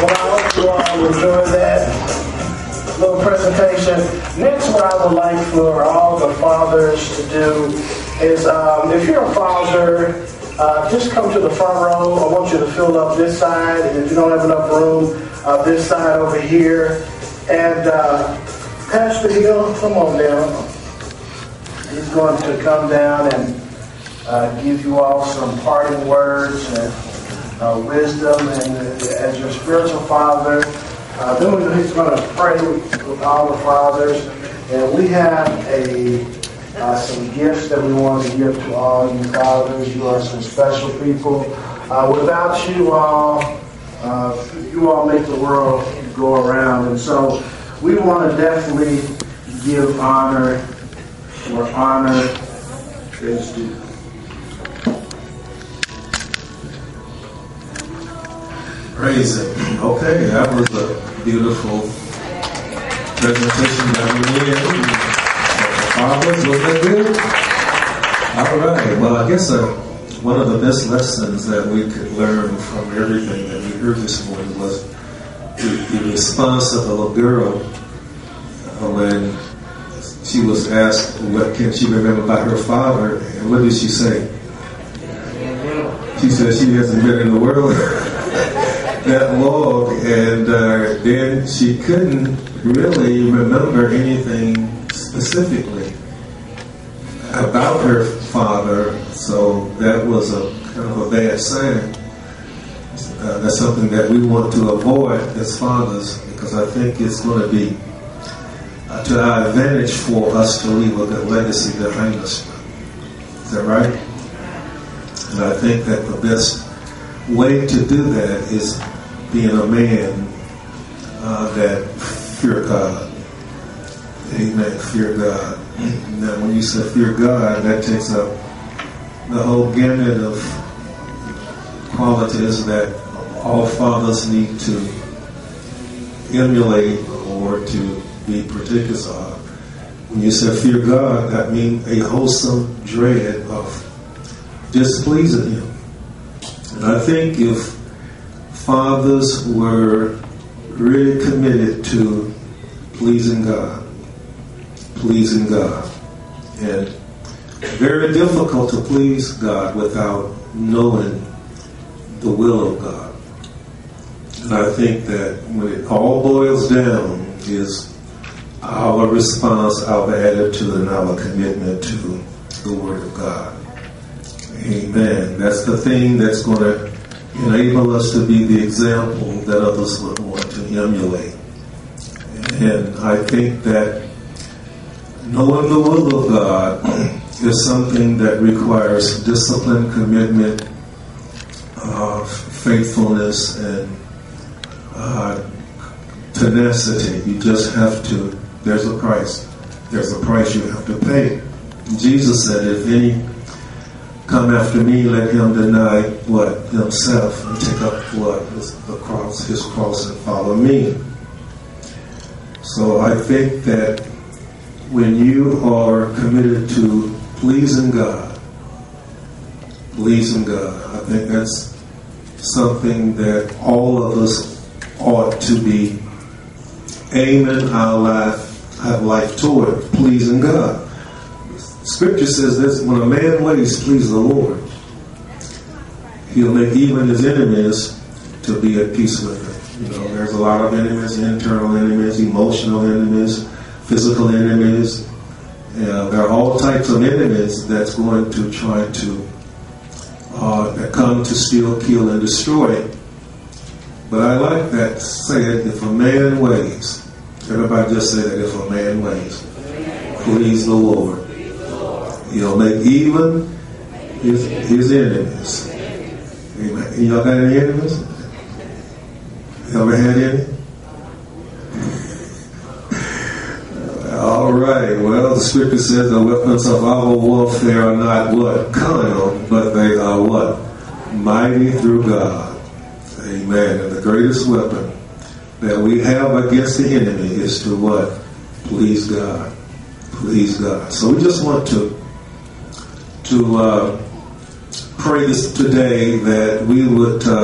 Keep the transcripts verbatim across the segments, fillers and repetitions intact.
Well, I hope you all enjoyed that little presentation. Next, what I would like for all the fathers to do is, um, if you're a father, uh, just come to the front row. I want you to fill up this side, and if you don't have enough room, uh, this side over here. And uh, Pastor Hill, come on down. He's going to come down and uh, give you all some parting words and uh, wisdom, and uh, as your spiritual father. Uh, then he's going to pray with, with all the fathers, and we have a uh, some gifts that we want to give to all you fathers. You are some special people. Uh, without you all, uh, you all make the world go around, and so we want to definitely give honor where honor is due. Praise it. Okay, that was a beautiful presentation that we did. Fathers, was that good? All right. Well, I guess uh, one of the best lessons that we could learn from everything that we heard this morning was the, the response of the little girl uh, when she was asked what can she remember about her father, and what did she say? She said she hasn't been in the world that long, and uh, then she couldn't really remember anything specifically about her father, so that was a kind of a bad sign. Uh, that's something that we want to avoid as fathers, because I think it's going to be uh, to our advantage for us to leave a good legacy behind us. Is that right? And I think that the best way to do that is being a man uh, that fear God. Amen. Fear God. Now, when you say fear God, that takes up the whole gamut of qualities that all fathers need to emulate or to be partakers of. When you say fear God, that means a wholesome dread of displeasing Him. And I think if fathers were really committed to pleasing God, pleasing God, and very difficult to please God without knowing the will of God. And I think that when it all boils down is our response, our attitude, and our commitment to the Word of God. Amen. That's the thing that's going to enable us to be the example that others would want to emulate. And I think that knowing the will of God is something that requires discipline, commitment, uh, faithfulness, and uh, tenacity. You just have to, there's a price. There's a price you have to pay. Jesus said, if any come after me, let him deny what? Himself, and take up what? His, the cross, his cross, and follow me. So I think that when you are committed to pleasing God, pleasing God, I think that's something that all of us ought to be aiming our life, our life toward, pleasing God. Scripture says this: when a man ways please the Lord, he'll make even his enemies to be at peace with him. You know, there's a lot of enemies, internal enemies, emotional enemies, physical enemies. Uh, there are all types of enemies that's going to try to uh, that come to steal, kill, and destroy. But I like that saying, if a man ways, everybody just say that, if a man ways, please the Lord, he'll make even his, his enemies. Amen. Y'all got any enemies? You ever had any? All right. Well, the scripture says the weapons of our warfare are not what? Carnal, but they are what? Mighty through God. Amen. And the greatest weapon that we have against the enemy is to what? Please God. Please God. So we just want to to uh, pray this today, that we would uh,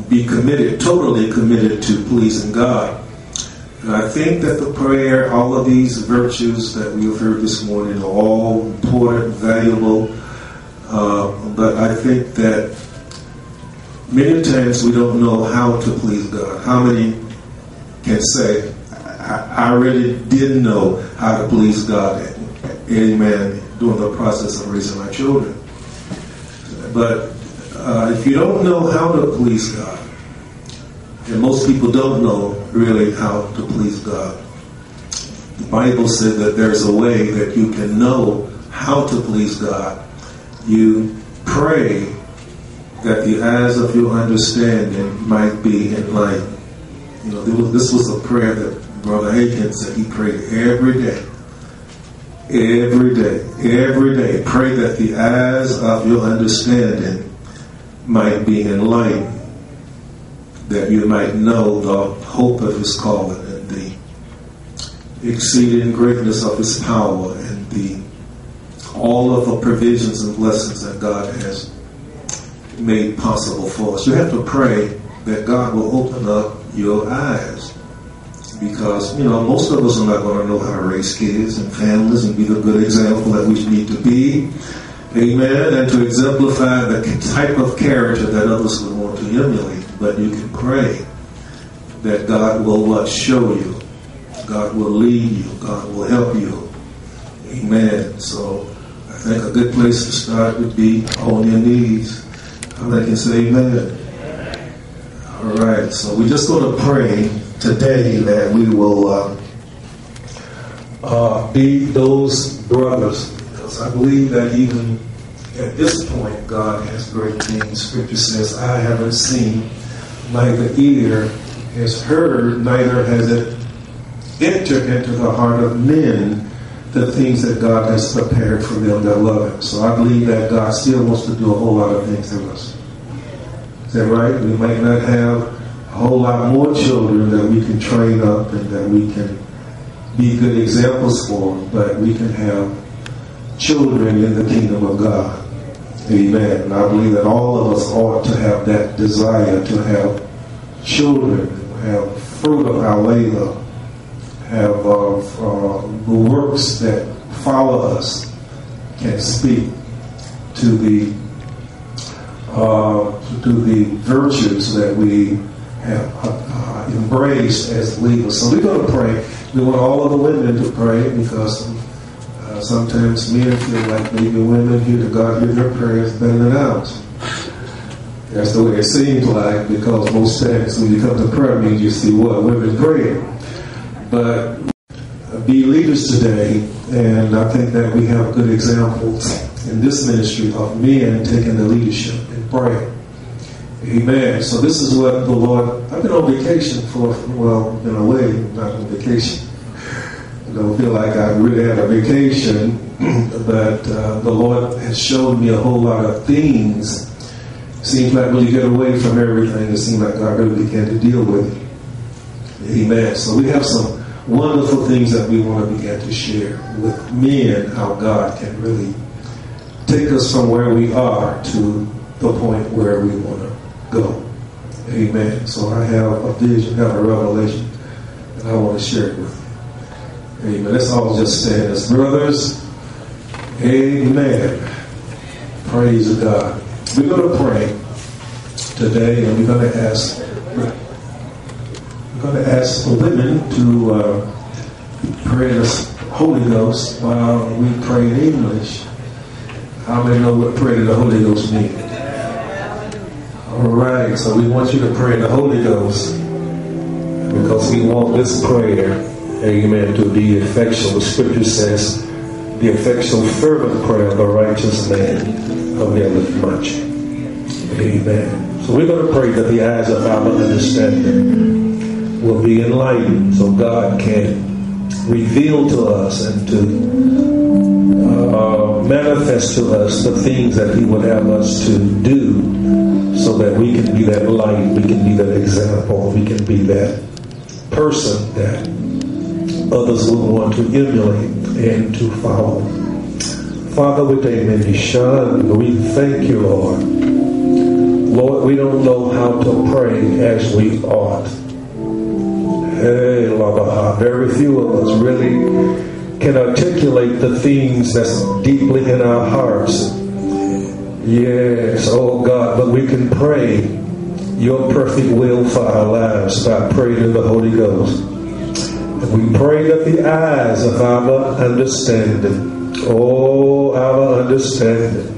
be committed, totally committed to pleasing God. And I think that the prayer, all of these virtues that we have heard this morning are all important, valuable, uh, but I think that many times we don't know how to please God. How many can say, I, I really didn't know how to please God, amen, during the process of raising my children. But uh, if you don't know how to please God, and most people don't know really how to please God, the Bible said that there's a way that you can know how to please God. You pray that the eyes of your understanding might be enlightened. You know, this was a prayer that Brother Hagin said he prayed every day. Every day. Every day. Pray that the eyes of your understanding might be enlightened, that you might know the hope of his calling and the exceeding greatness of his power and the all of the provisions and blessings that God has made possible for us. You have to pray that God will open up your eyes, because, you know, most of us are not going to know how to raise kids and families and be the good example that we need to be. Amen. And to exemplify the type of character that others would want to emulate. But you can pray that God will what? Show you. God will lead you. God will help you. Amen. So I think a good place to start would be on your knees. I can say amen. All right. So we're just going to pray today that we will uh, uh, be those brothers, because I believe that even at this point God has great things. Scripture says, I haven't seen, neither ear has heard, neither has it entered into the heart of men the things that God has prepared for them that love him. So I believe that God still wants to do a whole lot of things in us. Is that right? We might not have a whole lot more children that we can train up and that we can be good examples for, but we can have children in the kingdom of God. Amen. And I believe that all of us ought to have that desire to have children, have fruit of our labor, have uh, uh, the works that follow us can speak to the uh, to the virtues that we have uh, embraced as believers. So we're going to pray. We want all of the women to pray, because uh, sometimes men feel like maybe women hear to God hear their prayers better than ours. That's the way it seems like, because most times when you come to prayer meetings, you see what? Women praying. But be leaders today, and I think that we have good examples in this ministry of men taking the leadership and praying. Amen. So this is what the Lord, I've been on vacation for, well, been away, not on vacation. I don't feel like I really had a vacation, but uh, the Lord has shown me a whole lot of things. Seems like when you get away from everything, it seems like God really began to deal with it. Amen. So we have some wonderful things that we want to begin to share with men, how God can really take us from where we are to the point where we want to go. Amen. So I have a vision, have a revelation, and I want to share it with you. Amen. Let's all just stand as brothers. Amen. Praise God. We're going to pray today, and we're going to ask I'm going to ask the women to uh, pray the Holy Ghost while we pray in English. How many know what pray to the Holy Ghost means? All right, so we want you to pray in the Holy Ghost, because we want this prayer, amen, to be effectual. The Scripture says, the effectual fervent prayer of a righteous man availeth much. Amen. So we're going to pray that the eyes of our understanding will be enlightened, so God can reveal to us and to uh, manifest to us the things that He would have us to do, so that we can be that light, we can be that example, we can be that person that others will want to emulate and to follow. Father, with amen, we thank you, Lord. Lord, we don't know how to pray as we ought. Hey, Lord, very few of us really can articulate the things that's deeply in our hearts. Yes, oh God, but we can pray your perfect will for our lives by praying in the Holy Ghost. And we pray that the eyes of our understanding, oh, our understanding,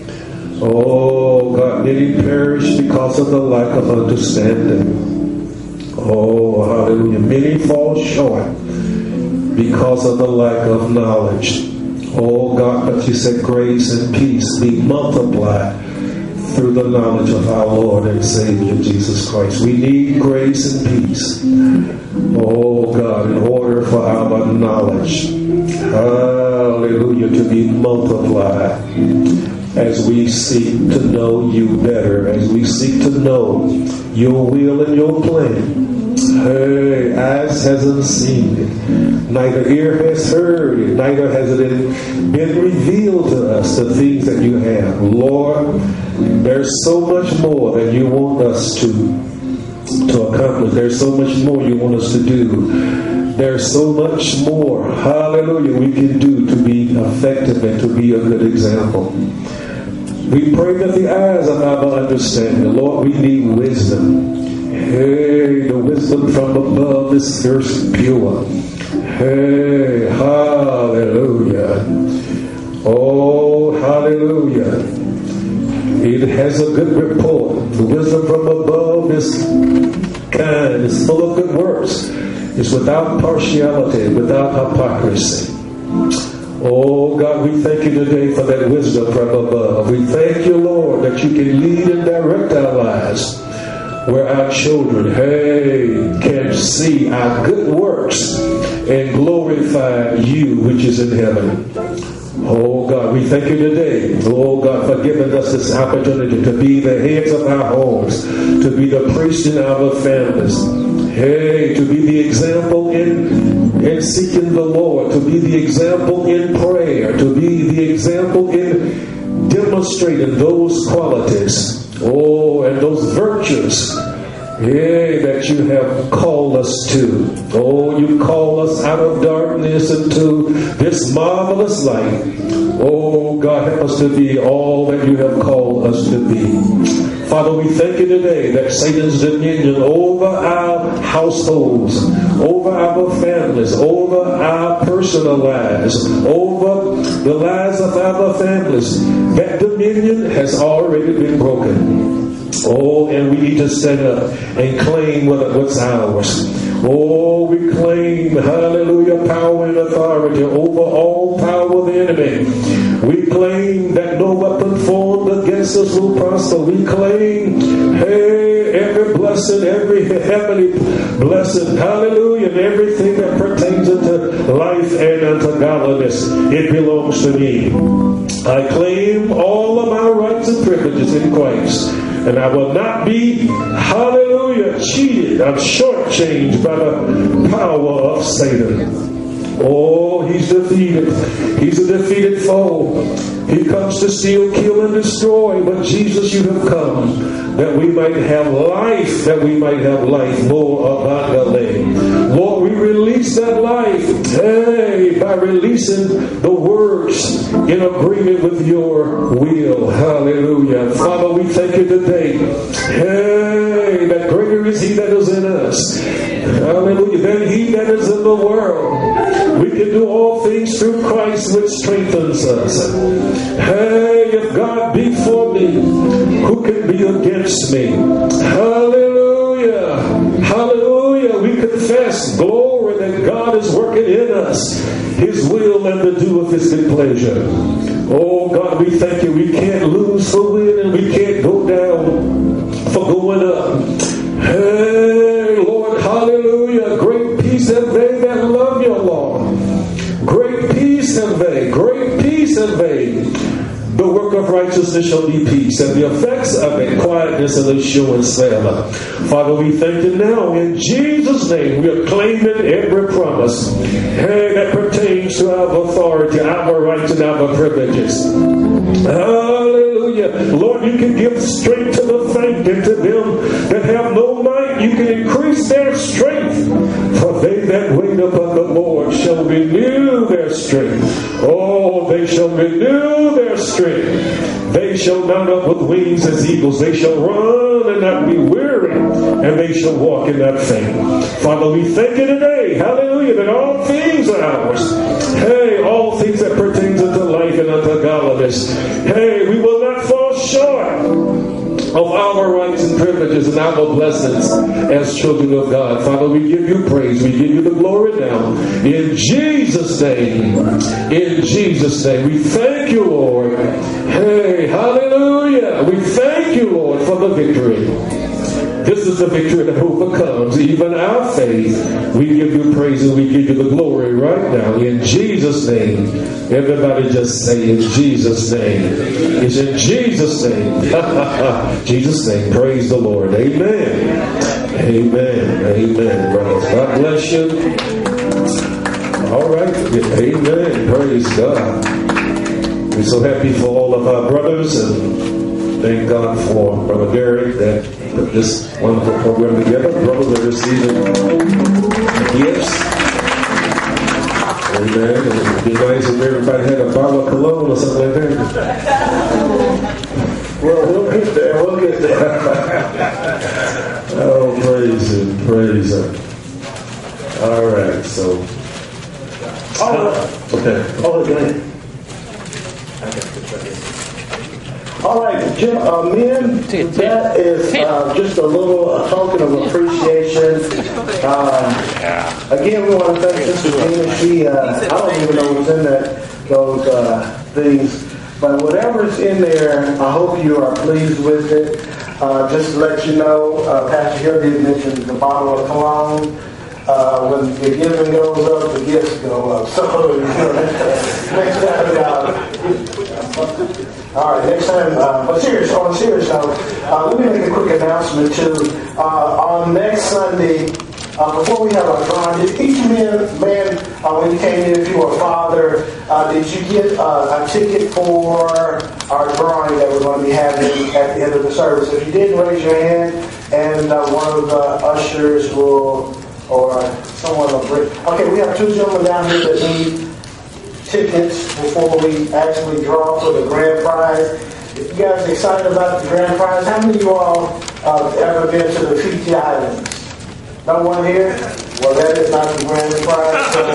oh God, many perish because of the lack of understanding. Oh, hallelujah. Many fall short because of the lack of knowledge. Oh God, but you said grace and peace be multiplied through the knowledge of our Lord and Savior Jesus Christ. We need grace and peace. Oh God, in order for our knowledge, hallelujah, to be multiplied as we seek to know you better, as we seek to know your will and your plan. Hey, eyes hasn't seen it, neither ear has heard it, neither has it been revealed to us the things that you have. Lord, there's so much more that you want us to, to accomplish. There's so much more you want us to do. There's so much more, hallelujah, we can do to be effective and to be a good example. We pray that the eyes of our understanding, Lord, we need wisdom. Hey, the wisdom from above is fierce pure. Hey, hallelujah. Oh, hallelujah. It has a good report. The wisdom from above is kind, it's full of good works. It's without partiality, without hypocrisy. Oh God, we thank you today for that wisdom from above. We thank you, Lord, that you can lead and direct our lives, where our children, hey, can see our good works and glorify you which is in heaven. Oh God, we thank you today, oh God, for giving us this opportunity to be the heads of our homes, to be the priests in our families, hey, to be the example in, in seeking the Lord, to be the example in prayer, to be the example in demonstrating those qualities, oh, and those virtues, yeah, that you have called us to. Oh, you call us out of darkness into this marvelous light. Oh, God, help us to be all that you have called us to be. Father, we thank you today that Satan's dominion over our households, over our families, over our personal lives, over the lives of our families, that dominion has already been broken. Oh, and we need to stand up and claim what's ours. Oh, we claim, hallelujah, power and authority over all power of the enemy. We claim that no weapon formed against us will prosper. We claim, hey, every blessing, every heavenly blessing, hallelujah, and everything that pertains unto life and unto godliness, it belongs to me. I claim all of my rights and privileges in Christ. And I will not be, hallelujah, cheated. I'm shortchanged by the power of Satan. Oh, he's defeated. He's a defeated foe. He comes to steal, kill, and destroy. But Jesus, you have come that we might have life, that we might have life more abundantly. Lord, we release that life, hey, by releasing the words in agreement with your will. Hallelujah. Father, we thank you today, hey, that greater is he that is in us, hallelujah, than he that is in the world. We can do all things through Christ which strengthens us. Hey, if God be for me, who can be against me? Hallelujah. Hallelujah. We confess, glory, that God is working in us his will and the do of his good pleasure. Oh God, we thank you. We can't lose for winning. We can't go down for going up. Hey, Lord, hallelujah. Great peace have they that love your law. Great peace have they. Great peace have they. The work of of righteousness shall be peace, and the effects of it quietness and assurance thereof. Father, we thank you now in Jesus' name. We are claiming every promise, hey, that pertains to our authority, our rights, and our privileges. Hallelujah. Lord, you can give strength to the faint, and to them that have no might, you can increase their strength. For they that wait upon the Lord shall renew their strength. Oh, they shall renew their strength. They shall mount up with wings as eagles. They shall run and not be weary, and they shall walk and not faint. Father, we thank you today, hallelujah, that all things are ours. Hey, all things that pertain unto life and unto godliness. Hey, we will not fall short of our rights and privileges and our blessings as children of God. Father, we give you praise. We give you the glory now. In Jesus' name. In Jesus' name. We thank you, Lord. Hey, hallelujah. We thank you, Lord, for the victory. This is the victory that overcomes even our faith. We give you praise and we give you the glory right now. In Jesus' name. Everybody just say in Jesus' name. It's in Jesus' name. Jesus' name. Praise the Lord. Amen. Amen. Amen, brothers. God bless you. All right. Amen. Praise God. We're so happy for all of our brothers, and thank God for Brother Derek that put this wonderful program together. Brothers are receiving gifts. Amen. And it'd be nice if everybody had a bottle of cologne or something like that. Well, we'll get there. We'll get there. Oh, praise Him. Praise Him. All right. So. Oh, okay. Oh, good. All right, Jim, uh, men, that is uh, just a little a token of appreciation. Um, again, we want to thank Sister Tina. She, uh, I don't even know what's in that, those uh, things, but whatever's in there, I hope you are pleased with it. Uh, just to let you know, uh, Pastor Hill did mention the bottle of cologne. Uh, when the giving goes up, the gifts go up. So, you know, next time, uh, all right, next time, uh, but serious, on a serious note, uh, let me make a quick announcement too. Uh, on next Sunday, uh, before we have our drawing, did each man, man uh, when you came in, if you were a father, uh, did you get uh, a ticket for our drawing that we're going to be having at the end of the service? If you didn't, raise your hand, and uh, one of the ushers will, or someone will bring. Okay, we have two gentlemen down here that need tickets before we actually draw for the grand prize. If you guys are excited about the grand prize, how many of you all uh, have ever been to the Fiji Islands? No one here? Well, that is not the grand prize. So,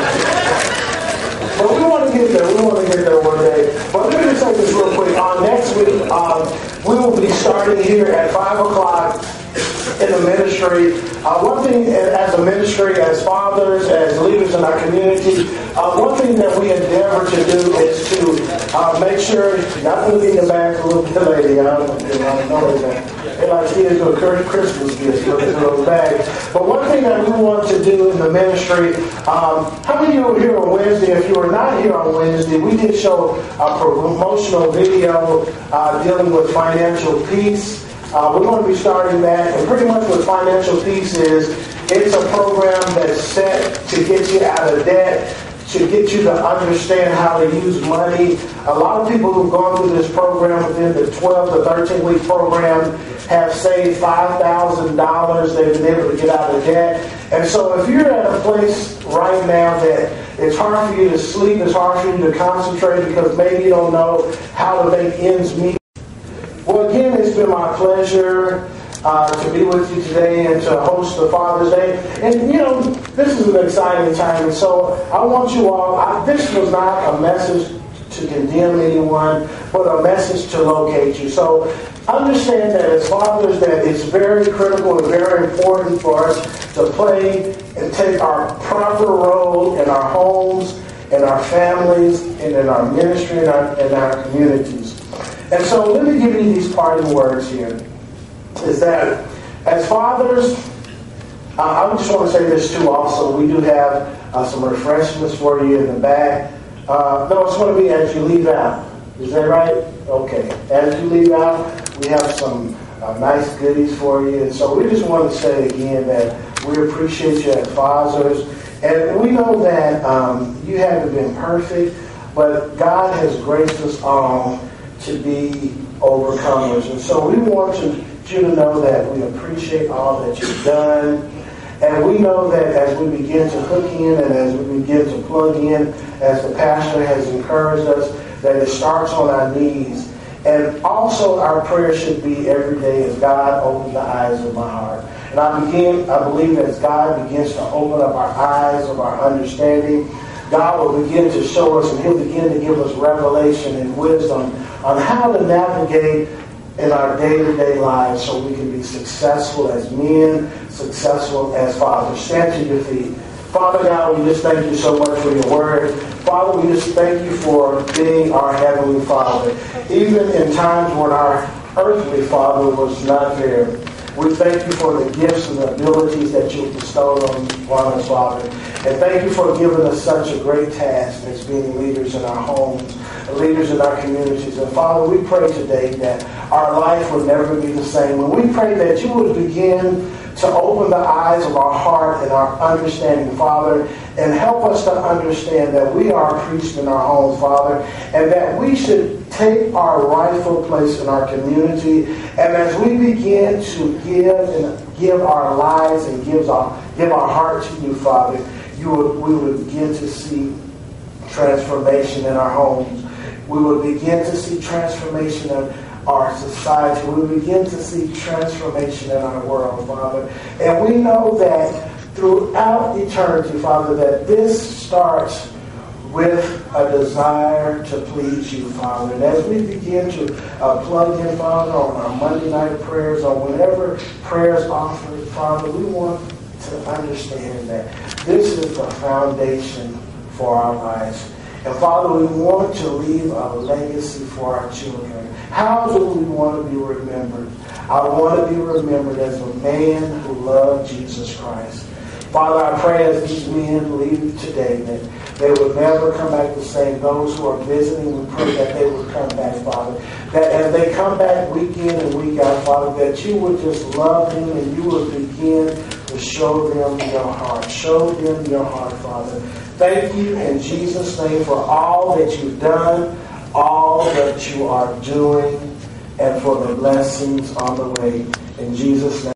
uh, but we want to get there. We want to get there one day. But let me just say this real quick. On next week, um, we will be starting here at five o'clock in the ministry. Uh, one thing as a ministry, as fathers, as leaders in our community, uh, one thing that we endeavor to do is to uh, make sure, not to be in the back, a little bit lady, I don't know that. And I see it to a Christmas gift, look at those bags. But one thing that we want to do in the ministry, um, how many of you were here on Wednesday? If you were not here on Wednesday, we did show a promotional video uh, dealing with financial peace. Uh, we're going to be starting that, and pretty much what Financial Peace is, it's a program that's set to get you out of debt, to get you to understand how to use money. A lot of people who've gone through this program within the twelve to thirteen week program have saved five thousand dollars. They've been able to get out of debt. And so if you're at a place right now that it's hard for you to sleep, it's hard for you to concentrate because maybe you don't know how to make ends meet. Well, again, it's been my pleasure uh, to be with you today and to host the Father's Day. And, you know, this is an exciting time. And so I want you all, I, this was not a message to condemn anyone, but a message to locate you. So understand that as fathers, that it's very critical and very important for us to play and take our proper role in our homes, in our families, and in our ministry and our, in our communities. And so let me give you these parting words here. Is that as fathers, uh, I just want to say this too also. We do have uh, some refreshments for you in the back. Uh, no, it's going to be as you leave out. Is that right? Okay. As you leave out, we have some uh, nice goodies for you. And so we just want to say again that we appreciate you as fathers. And we know that um, you haven't been perfect, but God has graced us all to be overcomers. And so we want you, you to know that we appreciate all that you've done. And we know that as we begin to hook in and as we begin to plug in, as the pastor has encouraged us, that it starts on our knees. And also our prayer should be every day as God opens the eyes of my heart. And I begin, I believe that as God begins to open up our eyes of our understanding, God will begin to show us and He'll begin to give us revelation and wisdom on how to navigate in our day-to-day lives so we can be successful as men, successful as fathers. Stand to your feet. Father God, we just thank you so much for your word. Father, we just thank you for being our Heavenly Father. Even in times when our earthly Father was not there, we thank you for the gifts and the abilities that you've bestowed on, on us, Father. And thank you for giving us such a great task as being leaders in our homes, leaders in our communities. And Father, we pray today that our life will never be the same. And we pray that you would begin to open the eyes of our heart and our understanding, Father, and help us to understand that we are priests in our homes, Father, and that we should take our rightful place in our community. And as we begin to give and give our lives and give our, give our heart to you, Father, you would, we would begin to see transformation in our homes. We would begin to see transformation in our society. We begin to see transformation in our world, Father. And we know that throughout eternity, Father, that this starts with a desire to please you, Father. And as we begin to uh, plug in, Father, on our Monday night prayers or whenever prayers offered, Father, we want to understand that this is the foundation for our lives. And Father, we want to leave a legacy for our children. How do we want to be remembered? I want to be remembered as a man who loved Jesus Christ. Father, I pray as these men leave today that they would never come back the same. Those who are visiting, we pray that they would come back, Father. That as they come back week in and week out, Father, that you would just love them and you would begin to show them your heart. Show them your heart, Father. Thank you in Jesus' name for all that you've done, all that you are doing, and for the blessings on the way. In Jesus' name.